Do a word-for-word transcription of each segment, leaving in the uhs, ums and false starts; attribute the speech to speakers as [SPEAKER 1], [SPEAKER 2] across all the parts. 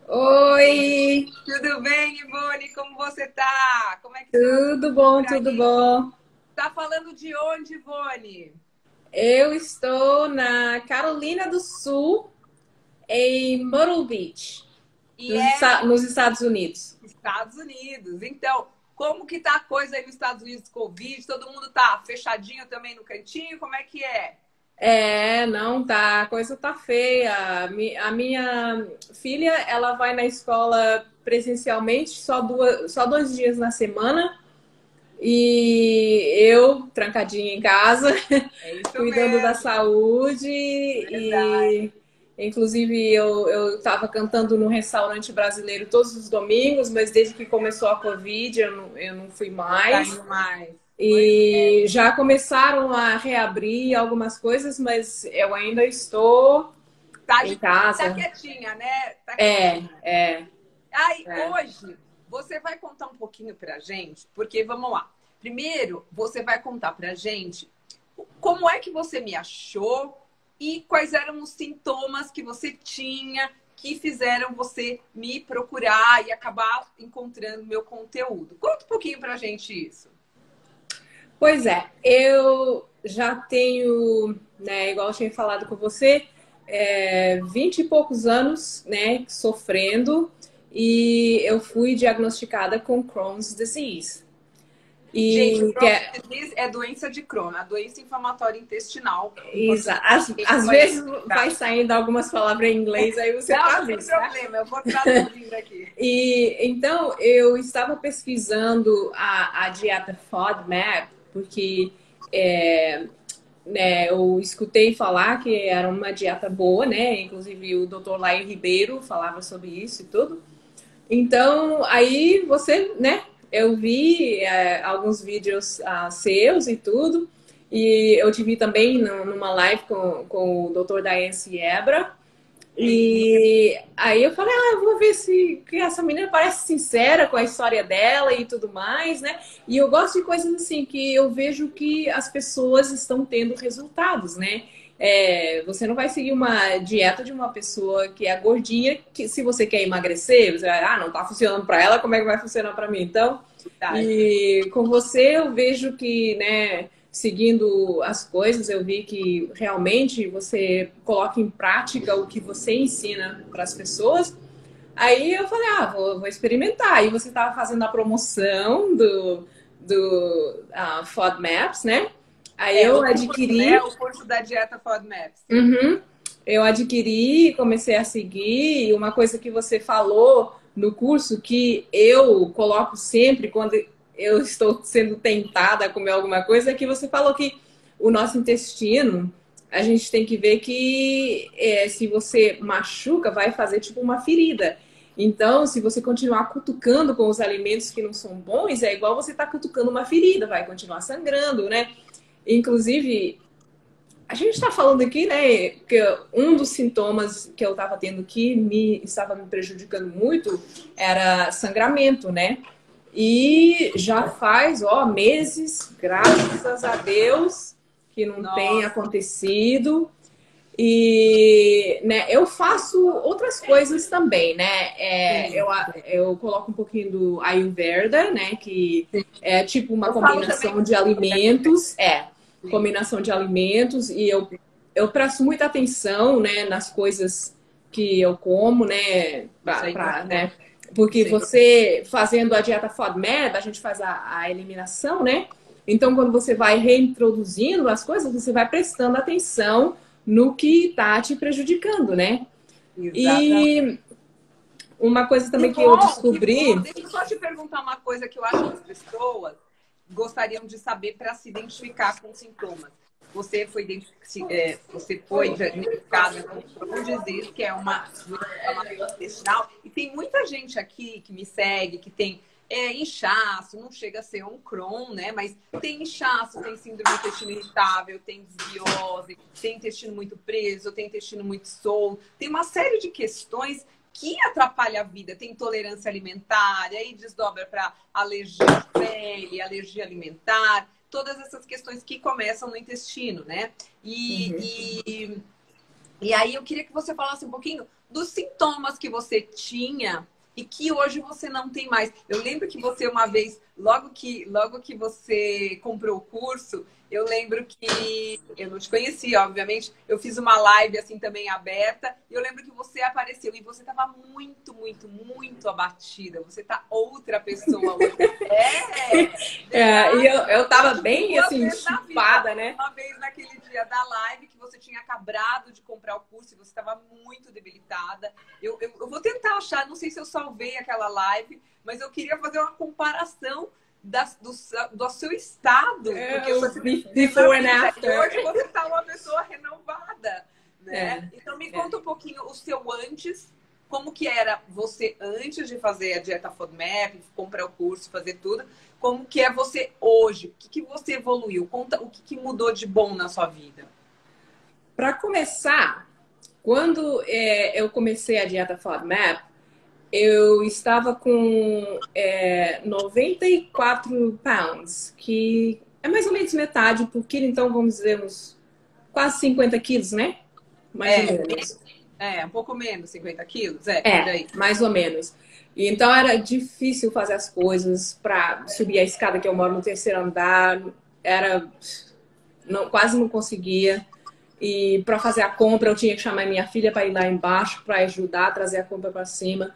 [SPEAKER 1] Oi,
[SPEAKER 2] Tudo bem, Ivone? Como você tá? Como é que estão as
[SPEAKER 1] tudo
[SPEAKER 2] coisas
[SPEAKER 1] bom,
[SPEAKER 2] por
[SPEAKER 1] tudo
[SPEAKER 2] aí?
[SPEAKER 1] bom?
[SPEAKER 2] Tá falando de onde, Ivone?
[SPEAKER 1] Eu estou na Carolina do Sul, em Myrtle Beach,
[SPEAKER 2] E
[SPEAKER 1] nos,
[SPEAKER 2] é
[SPEAKER 1] Esta- nos Estados Unidos.
[SPEAKER 2] Estados Unidos. Então, como que tá a coisa aí nos Estados Unidos, Covid? Todo mundo tá fechadinho também no cantinho? Como é que é?
[SPEAKER 1] É, não tá, a coisa tá feia. A mi- a minha filha, ela vai na escola presencialmente só duas, só dois dias na semana e eu trancadinha em casa,
[SPEAKER 2] É isso
[SPEAKER 1] cuidando da
[SPEAKER 2] mesmo,
[SPEAKER 1] saúde
[SPEAKER 2] verdade.
[SPEAKER 1] e inclusive eu eu estava cantando no restaurante brasileiro todos os domingos, mas desde que começou a Covid eu não, eu não fui
[SPEAKER 2] Não tá
[SPEAKER 1] mais.
[SPEAKER 2] indo mais. Pois é.
[SPEAKER 1] E já começaram a reabrir algumas coisas, mas eu ainda estou
[SPEAKER 2] Tá,
[SPEAKER 1] em
[SPEAKER 2] tá
[SPEAKER 1] casa.
[SPEAKER 2] quietinha, né? Tá
[SPEAKER 1] É,
[SPEAKER 2] quietinha.
[SPEAKER 1] é,
[SPEAKER 2] Aí,
[SPEAKER 1] é.
[SPEAKER 2] hoje, você vai contar um pouquinho pra gente, porque vamos lá. Primeiro, você vai contar pra gente como é que você me achou e quais eram os sintomas que você tinha que fizeram você me procurar e acabar encontrando meu conteúdo. Conta um pouquinho pra gente isso.
[SPEAKER 1] Pois é, eu já tenho, né, igual eu tinha falado com você, é, vinte e poucos anos, né, sofrendo, e eu fui diagnosticada com Crohn's disease.
[SPEAKER 2] Gente,
[SPEAKER 1] E que
[SPEAKER 2] Crohn's
[SPEAKER 1] é,
[SPEAKER 2] disease é doença de Crohn, a doença inflamatória intestinal, em
[SPEAKER 1] exa-
[SPEAKER 2] português.
[SPEAKER 1] às,
[SPEAKER 2] Quem
[SPEAKER 1] às
[SPEAKER 2] conhece,
[SPEAKER 1] vezes vai
[SPEAKER 2] tá?
[SPEAKER 1] saindo algumas palavras em inglês, aí você
[SPEAKER 2] Não, não tem
[SPEAKER 1] traduz, tá?
[SPEAKER 2] problema, eu vou traduzindo aqui.
[SPEAKER 1] E então eu estava pesquisando a, a dieta FODMAP, porque é, né, eu escutei falar que era uma dieta boa, né? Inclusive o doutor Laio Ribeiro falava sobre isso e tudo. Então, aí você, né? Eu vi é, alguns vídeos ah, seus e tudo. E eu te vi também numa live com, com o doutor Dayan Siebra.
[SPEAKER 2] Sim.
[SPEAKER 1] E aí eu falei, ah, eu vou ver se que essa menina parece sincera com a história dela e tudo mais, né? E eu gosto de coisas assim que eu vejo que as pessoas estão tendo resultados, né? É, você não vai seguir uma dieta de uma pessoa que é gordinha, que se você quer emagrecer, você vai, ah, não tá funcionando para ela, como é que vai funcionar para mim? Então,
[SPEAKER 2] Verdade.
[SPEAKER 1] e com você eu vejo que, né, seguindo as coisas, eu vi que realmente você coloca em prática o que você ensina para as pessoas. Aí eu falei, ah, vou, vou experimentar. Aí você estava fazendo a promoção do, do uh, FODMAPs, né? Aí
[SPEAKER 2] É,
[SPEAKER 1] eu
[SPEAKER 2] o curso, né?
[SPEAKER 1] adquiri,
[SPEAKER 2] O curso da dieta FODMAPs.
[SPEAKER 1] uhum, eu adquiri, comecei a seguir. E uma coisa que você falou no curso que eu coloco sempre quando eu estou sendo tentada a comer alguma coisa é que você falou que o nosso intestino, a gente tem que ver que é, se você machuca, vai fazer tipo uma ferida. Então, se você continuar cutucando com os alimentos que não são bons, é igual você estar tá cutucando uma ferida, vai continuar sangrando, né? Inclusive, a gente está falando aqui, né, que um dos sintomas que eu estava tendo que me estava me prejudicando muito era sangramento, né? E já faz, ó, meses, graças a Deus, que não tem
[SPEAKER 2] Nossa,
[SPEAKER 1] acontecido. E, né, eu faço outras coisas também, né? É,
[SPEAKER 2] sim.
[SPEAKER 1] eu, eu coloco um pouquinho do Ayurveda, né? Que é tipo uma
[SPEAKER 2] Eu falo também
[SPEAKER 1] combinação
[SPEAKER 2] um
[SPEAKER 1] de
[SPEAKER 2] pouco de Ayurveda.
[SPEAKER 1] alimentos. É,
[SPEAKER 2] Sim,
[SPEAKER 1] combinação de alimentos. E eu, eu presto muita atenção, né? Nas coisas que eu como, né?
[SPEAKER 2] isso
[SPEAKER 1] Pra,
[SPEAKER 2] é
[SPEAKER 1] pra,
[SPEAKER 2] importante.
[SPEAKER 1] né? Porque
[SPEAKER 2] Isso é importante.
[SPEAKER 1] você fazendo a dieta FODMAP, a gente faz a, a eliminação, né? Então, quando você vai reintroduzindo as coisas, você vai prestando atenção no que está te prejudicando, né?
[SPEAKER 2] Exatamente.
[SPEAKER 1] E uma coisa
[SPEAKER 2] Que
[SPEAKER 1] também que eu
[SPEAKER 2] bom, que bom.
[SPEAKER 1] descobri,
[SPEAKER 2] Deixa eu só te perguntar uma coisa que eu acho que as pessoas gostariam de saber para se identificar com sintomas. Você foi, identifi- é, você foi diagnosticada com Crohn's disease, que é uma doença inflamatória intestinal, e tem muita gente aqui que me segue, que tem é, inchaço, não chega a ser um Crohn, né? Mas tem inchaço, tem síndrome do intestino irritável, tem desbiose, tem intestino muito preso, tem intestino muito solto, tem uma série de questões que atrapalha a vida. Tem intolerância alimentar, e aí desdobra para alergia de pele, alergia alimentar, todas essas questões que começam no intestino, né? E,
[SPEAKER 1] uhum.
[SPEAKER 2] e, e aí eu queria que você falasse um pouquinho dos sintomas que você tinha e que hoje você não tem mais. Eu lembro que você uma vez, logo que, logo que você comprou o curso, eu lembro que eu não te conhecia, obviamente. Eu fiz uma live assim também aberta e eu lembro que você apareceu e você estava muito, muito, muito abatida. Você tá outra pessoa hoje. É!
[SPEAKER 1] É, e eu, eu tava bem
[SPEAKER 2] Duas
[SPEAKER 1] assim,
[SPEAKER 2] vezes na vida.
[SPEAKER 1] chupada, né?
[SPEAKER 2] Uma vez naquele dia da live que você tinha acabado de comprar o curso e você estava muito debilitada. Eu, eu, eu vou tentar achar, não sei se eu salvei aquela live, mas eu queria fazer uma comparação das, do, do seu estado.
[SPEAKER 1] É,
[SPEAKER 2] Porque você,
[SPEAKER 1] before and after.
[SPEAKER 2] hoje você está uma pessoa renovada, né?
[SPEAKER 1] É,
[SPEAKER 2] Então me
[SPEAKER 1] é.
[SPEAKER 2] conta um pouquinho o seu antes, como que era você antes de fazer a dieta FODMAP, comprar o curso, fazer tudo, como que é você hoje, o que, que você evoluiu, conta o que, que mudou de bom na sua vida.
[SPEAKER 1] Para começar, quando é, eu comecei a dieta FODMAP, eu estava com é, noventa e quatro pounds, que é mais ou menos metade por quilo, então vamos dizer uns quase cinquenta quilos, né? Mais
[SPEAKER 2] É,
[SPEAKER 1] ou menos.
[SPEAKER 2] é, um pouco menos, cinquenta quilos, é, por
[SPEAKER 1] É,
[SPEAKER 2] aí.
[SPEAKER 1] mais ou menos. E então era difícil fazer as coisas para subir a escada, que eu moro no terceiro andar, era não, quase não conseguia. E para fazer a compra eu tinha que chamar minha filha para ir lá embaixo para ajudar a trazer a compra para cima.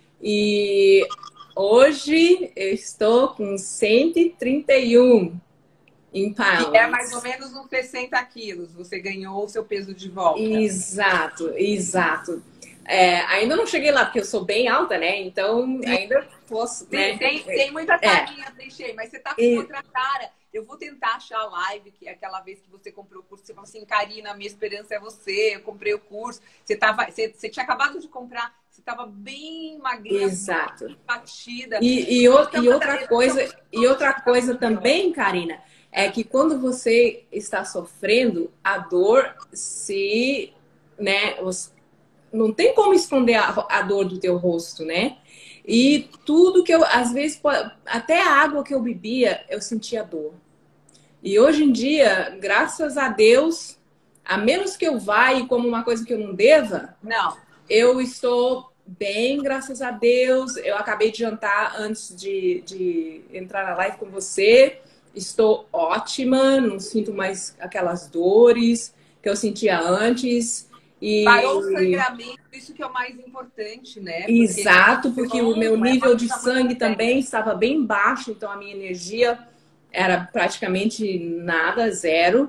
[SPEAKER 1] E hoje eu estou com cento e trinta e um em pounds.
[SPEAKER 2] Que é mais ou menos uns sessenta quilos. Você ganhou o seu peso de volta.
[SPEAKER 1] Exato, exato. É, ainda não cheguei lá, porque eu sou bem alta, né? Então ainda posso.
[SPEAKER 2] Tem,
[SPEAKER 1] Né?
[SPEAKER 2] tem, tem muita carinha, é. Deixei, mas você tá com
[SPEAKER 1] E...
[SPEAKER 2] outra cara. Eu vou tentar achar a live, que é aquela vez que você comprou o curso, você falou assim, Karina, minha esperança é você, eu comprei o curso. Você, tava, você, você tinha acabado de comprar, você estava bem magrinha,
[SPEAKER 1] exato.
[SPEAKER 2] Bem batida.
[SPEAKER 1] E, e, o, e outra coisa, e outra coisa também, Karina, é que quando você está sofrendo, a dor se, né, não tem como esconder a, a dor do teu rosto, né? E tudo que eu, às vezes, até a água que eu bebia, eu sentia dor. E hoje em dia, graças a Deus, a menos que eu vá e como uma coisa que eu não deva,
[SPEAKER 2] não.
[SPEAKER 1] Eu estou bem, graças a Deus. Eu acabei de jantar antes de, de entrar na live com você. Estou ótima, não sinto mais aquelas dores que eu sentia antes. E...
[SPEAKER 2] Parou o sangramento, isso que é o mais importante, né? Porque
[SPEAKER 1] exato, porque o meu nível
[SPEAKER 2] é
[SPEAKER 1] de sangue também estava bem baixo, então a minha energia era praticamente nada, zero.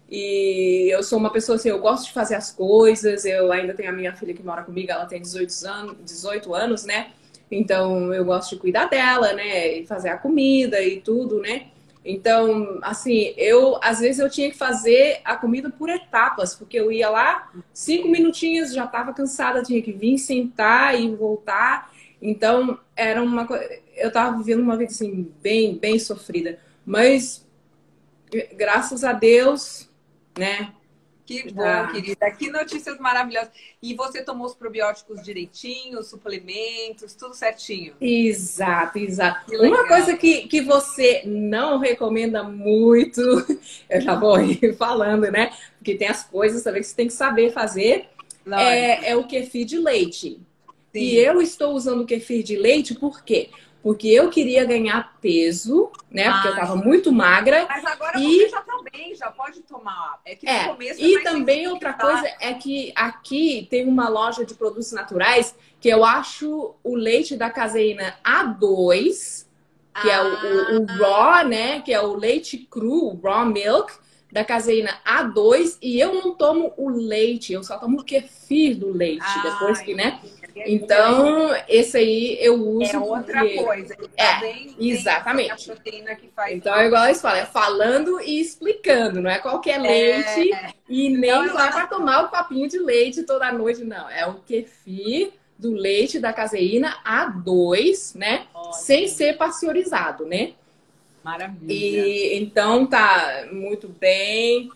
[SPEAKER 1] E eu sou uma pessoa assim, eu gosto de fazer as coisas, eu ainda tenho a minha filha que mora comigo, ela tem dezoito anos, dezoito anos, né? Então eu gosto de cuidar dela, né? E fazer a comida e tudo, né? Então, assim, eu às vezes eu tinha que fazer a comida por etapas, porque eu ia lá, cinco minutinhos, já estava cansada, tinha que vir sentar e voltar. Então, era uma coisa. Eu estava vivendo uma vida assim, bem, bem sofrida. Mas, graças a Deus, né?
[SPEAKER 2] Que bom, ah. querida. Que notícias maravilhosas. E você tomou os probióticos direitinho, os suplementos, tudo certinho?
[SPEAKER 1] Exato, exato. Uma coisa que, que você não recomenda muito, eu já vou ir falando, né? Porque tem as coisas também que você tem que saber fazer, é, é o kefir de leite. Sim. E eu estou usando o kefir de leite por quê? Porque eu queria ganhar peso, né? Porque ah, eu tava muito magra.
[SPEAKER 2] Mas agora
[SPEAKER 1] e...
[SPEAKER 2] você já tá bem, já pode tomar. É que no
[SPEAKER 1] é,
[SPEAKER 2] começo
[SPEAKER 1] e também outra coisa é que aqui tem uma loja de produtos naturais que eu acho o leite da caseína A dois, que ah. é o, o, o raw, né? Que é o leite cru, o raw milk, da caseína A dois. E eu não tomo o leite, eu só tomo o kefir do leite. Ah, depois que, né? Então, esse aí eu uso.
[SPEAKER 2] É outra
[SPEAKER 1] porque...
[SPEAKER 2] coisa.
[SPEAKER 1] É,
[SPEAKER 2] bem,
[SPEAKER 1] exatamente.
[SPEAKER 2] Que faz
[SPEAKER 1] então, é igual eles falam, é falando e explicando, não é qualquer leite é, e nem não, só para tomar o copinho de leite toda noite, não. É o kefir do leite da caseína A dois, né? Ótimo. Sem ser pasteurizado, né?
[SPEAKER 2] Maravilha.
[SPEAKER 1] E então tá muito bem.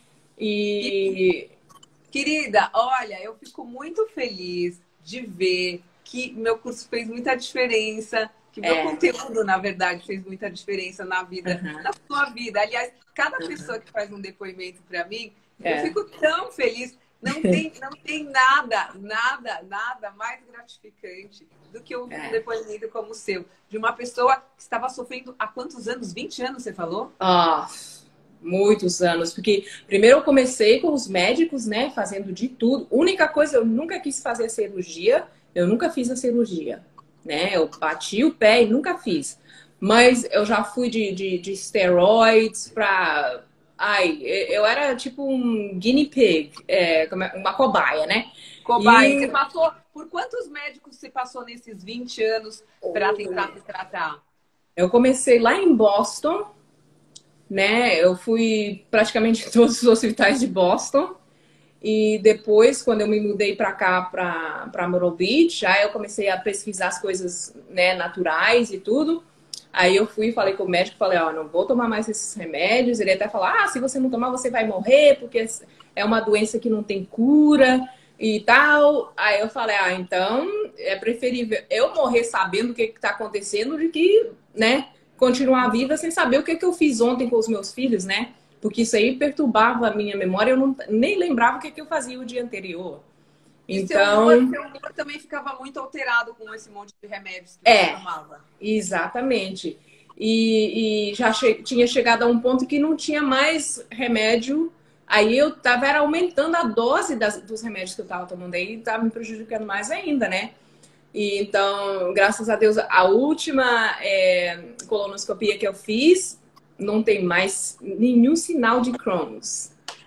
[SPEAKER 1] E.
[SPEAKER 2] Querida, olha, eu fico muito feliz de ver que meu curso fez muita diferença, que meu é. conteúdo, na verdade, fez muita diferença na vida, uhum. na sua vida. Aliás, cada uhum. pessoa que faz um depoimento para mim, é. eu fico tão feliz. Não tem, não tem nada, nada, nada mais gratificante do que um
[SPEAKER 1] É.
[SPEAKER 2] depoimento como o seu, de uma pessoa que estava sofrendo há quantos anos? vinte anos, você falou?
[SPEAKER 1] Ah, muitos anos, porque primeiro eu comecei com os médicos, né, fazendo de tudo. Única coisa, eu nunca quis fazer cirurgia, eu nunca fiz a cirurgia, né? Eu bati o pé e nunca fiz. Mas eu já fui de, de, de esteroides pra. Ai, eu era tipo um guinea pig, é, como é- uma cobaia, né?
[SPEAKER 2] Cobaia, você
[SPEAKER 1] E
[SPEAKER 2] passou, por quantos médicos você passou nesses vinte anos para tentar se tratar?
[SPEAKER 1] eu comecei lá em Boston, né? Eu fui praticamente em todos os hospitais de Boston. E depois, quando eu me mudei para cá, para para Myrtle Beach, aí eu comecei a pesquisar as coisas, né, naturais e tudo. Aí eu fui e falei com o médico, falei, ó, não vou tomar mais esses remédios. Ele até falou, ah, se você não tomar, você vai morrer, porque é uma doença que não tem cura e tal. Aí eu falei, ah, então é preferível eu morrer sabendo o que está acontecendo do que, né, continuar viva sem saber o que, que eu fiz ontem com os meus filhos, né? Porque isso aí perturbava a minha memória, eu não, nem lembrava o que, que eu fazia o dia anterior.
[SPEAKER 2] E seu humor,
[SPEAKER 1] Então,
[SPEAKER 2] seu humor também ficava muito alterado com esse monte de remédios que você
[SPEAKER 1] é,
[SPEAKER 2] tomava.
[SPEAKER 1] exatamente. E, e já che tinha chegado a um ponto que não tinha mais remédio. Aí eu tava era aumentando a dose das, dos remédios que eu tava tomando aí, tava me prejudicando mais ainda, né? E, então, graças a Deus, a última é, colonoscopia que eu fiz não tem mais nenhum sinal de Crohn's.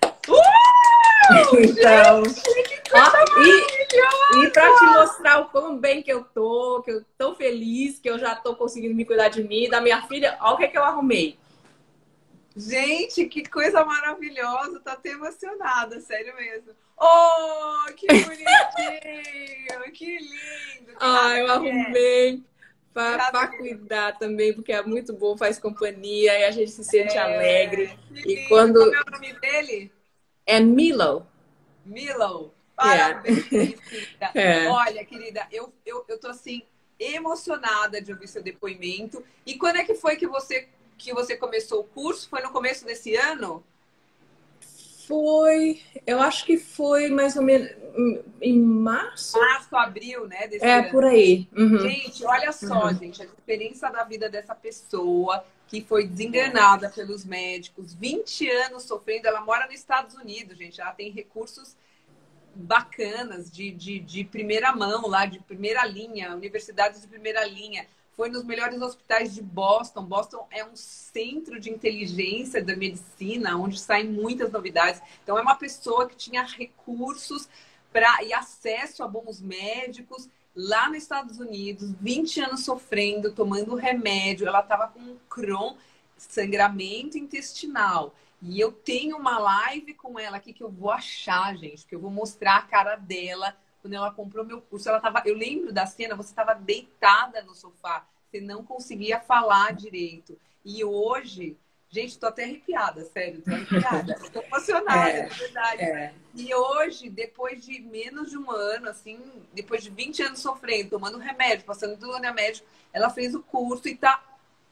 [SPEAKER 2] Uh!
[SPEAKER 1] Então,
[SPEAKER 2] Gente, que
[SPEAKER 1] ó,
[SPEAKER 2] coisa
[SPEAKER 1] e, e para te
[SPEAKER 2] maravilhosa!
[SPEAKER 1] mostrar o quão bem que eu tô, que eu tô feliz, que eu já tô conseguindo me cuidar de mim, da minha filha, olha o que, é que eu arrumei.
[SPEAKER 2] Gente, que coisa maravilhosa! Tô até emocionada, sério mesmo. Oh, que bonitinho! Que lindo! Que
[SPEAKER 1] Ah, eu
[SPEAKER 2] raça que é?
[SPEAKER 1] arrumei
[SPEAKER 2] Que
[SPEAKER 1] para
[SPEAKER 2] raça que
[SPEAKER 1] cuidar também, porque é muito bom, faz companhia e a gente se sente
[SPEAKER 2] é?
[SPEAKER 1] alegre.
[SPEAKER 2] Que
[SPEAKER 1] E
[SPEAKER 2] lindo!
[SPEAKER 1] quando
[SPEAKER 2] Como é o nome dele?
[SPEAKER 1] é Milo,
[SPEAKER 2] Milo.
[SPEAKER 1] é,
[SPEAKER 2] Parabéns, querida.
[SPEAKER 1] é.
[SPEAKER 2] Olha, querida, eu, eu, eu tô assim, emocionada de ouvir seu depoimento. E quando é que foi que você, que você começou o curso? Foi no começo desse ano?
[SPEAKER 1] Foi, eu acho que foi mais ou menos em março.
[SPEAKER 2] Março, abril, né, desse
[SPEAKER 1] É,
[SPEAKER 2] ano.
[SPEAKER 1] por aí. Uhum,
[SPEAKER 2] Gente, olha só,
[SPEAKER 1] uhum.
[SPEAKER 2] gente, a diferença da vida dessa pessoa que foi desenganada pelos médicos, vinte anos sofrendo. Ela mora nos Estados Unidos, gente. Ela tem recursos bacanas, de, de, de primeira mão, lá, de primeira linha, universidades de primeira linha. Foi nos melhores hospitais de Boston. Boston é um centro de inteligência da medicina, onde saem muitas novidades. Então, é uma pessoa que tinha recursos pra, e acesso a bons médicos lá nos Estados Unidos, vinte anos sofrendo, tomando remédio. Ela estava com um Crohn, sangramento intestinal. E eu tenho uma live com ela aqui que eu vou achar, gente, que eu vou mostrar a cara dela quando ela comprou meu curso. Ela tava, eu lembro da cena, você estava deitada no sofá, você não conseguia falar direito. E hoje, gente, tô até arrepiada, sério, tô arrepiada. Eu tô emocionada,
[SPEAKER 1] É,
[SPEAKER 2] de verdade.
[SPEAKER 1] é.
[SPEAKER 2] E hoje, depois de menos de um ano, assim, depois de vinte anos sofrendo, tomando remédio, passando tudo remédio, ela fez o curso e tá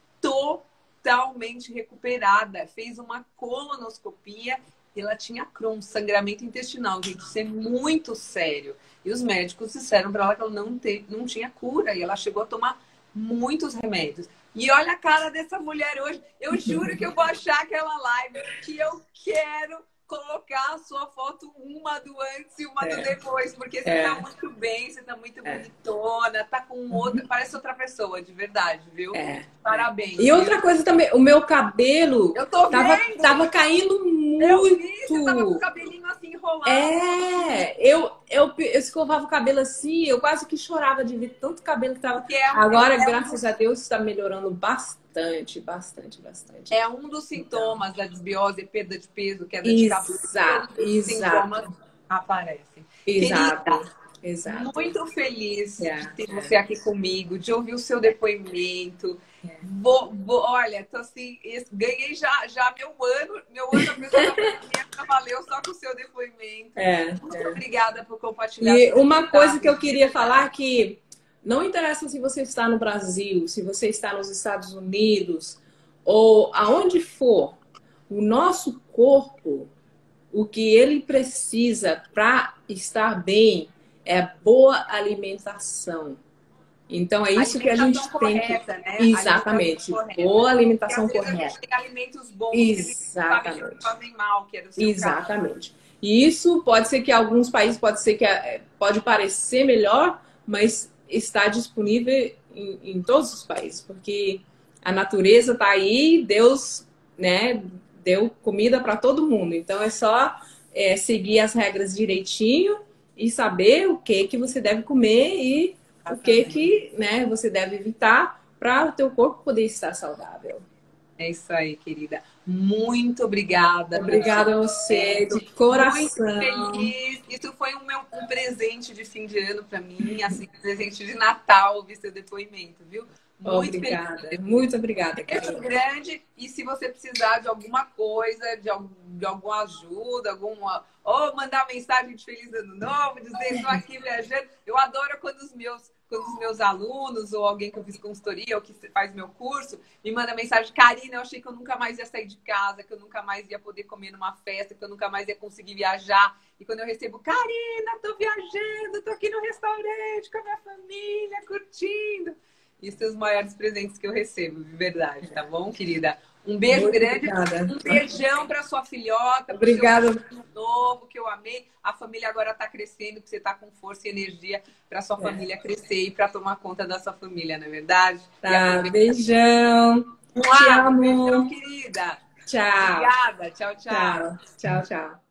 [SPEAKER 2] totalmente recuperada. Fez uma colonoscopia e ela tinha Crohn, sangramento intestinal. Gente, isso é muito sério. E os médicos disseram para ela que ela não, te, não tinha cura. E ela chegou a tomar muitos remédios. E olha a cara dessa mulher hoje. Eu juro que eu vou achar aquela live que eu quero colocar a sua foto, uma do antes e uma é. do depois, porque você é. tá muito bem, você tá muito é. bonitona, tá com outra, parece outra pessoa, de verdade, viu? É. Parabéns.
[SPEAKER 1] E viu? Outra coisa também, o meu cabelo
[SPEAKER 2] eu tô
[SPEAKER 1] tava,
[SPEAKER 2] vendo.
[SPEAKER 1] tava caindo muito.
[SPEAKER 2] Eu vi, você tava com o cabelinho assim enrolado.
[SPEAKER 1] É, eu, eu, eu escovava o cabelo assim, eu quase que chorava de ver tanto cabelo que tava. É um, Agora, é graças um... a Deus, está melhorando bastante. Bastante, bastante, bastante.
[SPEAKER 2] É um dos sintomas então. da desbiose, perda de peso, queda
[SPEAKER 1] de
[SPEAKER 2] cabelo.
[SPEAKER 1] Exato, exato.
[SPEAKER 2] Sintomas aparecem.
[SPEAKER 1] Exato,
[SPEAKER 2] Querida,
[SPEAKER 1] exato.
[SPEAKER 2] Muito feliz
[SPEAKER 1] é,
[SPEAKER 2] de ter
[SPEAKER 1] é.
[SPEAKER 2] você aqui comigo, de ouvir o seu depoimento. É. Vou, vou, olha, tô assim, ganhei já, já meu ano, meu ano da pessoa valeu só com o seu depoimento.
[SPEAKER 1] É,
[SPEAKER 2] Muito
[SPEAKER 1] é.
[SPEAKER 2] obrigada por compartilhar.
[SPEAKER 1] E uma coisa que eu queria falar que não interessa se você está no Brasil, se você está nos Estados Unidos ou aonde for, o nosso corpo, o que ele precisa para estar bem é boa alimentação. Então, é isso que a gente tem que...
[SPEAKER 2] correta, né?
[SPEAKER 1] Exatamente.
[SPEAKER 2] Correta.
[SPEAKER 1] Boa alimentação
[SPEAKER 2] Porque, às vezes,
[SPEAKER 1] correta.
[SPEAKER 2] a gente tem alimentos bons
[SPEAKER 1] Exatamente.
[SPEAKER 2] que fazem mal, que é do seu
[SPEAKER 1] Exatamente. Caso. E isso pode ser que alguns países, pode ser que pode parecer melhor, mas está disponível em, em todos os países, porque a natureza está aí, Deus, né, deu comida para todo mundo. Então, é só é, seguir as regras direitinho e saber o que, que você deve comer e o que, que né, você deve evitar para o teu corpo poder estar saudável.
[SPEAKER 2] É isso aí, querida. Muito obrigada.
[SPEAKER 1] Obrigada a você, de coração.
[SPEAKER 2] Muito feliz. Isso foi um, meu, um presente de fim de ano para mim, assim, presente de Natal, ouvir seu depoimento, viu?
[SPEAKER 1] Muito obrigada, feliz. Muito obrigada.
[SPEAKER 2] Beijo grande. E se você precisar de alguma coisa, de, algum, de alguma ajuda, alguma... ou mandar mensagem de Feliz Ano Novo, dizer estou aqui viajando. Eu adoro quando os meus, quando os meus alunos ou alguém que eu fiz consultoria ou que faz meu curso me manda mensagem: Karina, eu achei que eu nunca mais ia sair de casa, que eu nunca mais ia poder comer numa festa, que eu nunca mais ia conseguir viajar. E quando eu recebo: Karina, tô viajando, tô aqui no restaurante com a minha família, curtindo. Isso são os maiores presentes que eu recebo, de verdade, tá bom, querida? Um beijo
[SPEAKER 1] Muito
[SPEAKER 2] grande,
[SPEAKER 1] obrigada.
[SPEAKER 2] Um beijão para sua filhota,
[SPEAKER 1] obrigada.
[SPEAKER 2] Pro seu novo, que eu amei. A família agora tá crescendo, que você tá com força e energia para sua é. família crescer e para tomar conta da sua família, não é verdade?
[SPEAKER 1] Tá, beijão.
[SPEAKER 2] Um Te amo. Beijão, querida.
[SPEAKER 1] Tchau.
[SPEAKER 2] Obrigada. Tchau, tchau.
[SPEAKER 1] Tchau, tchau, tchau.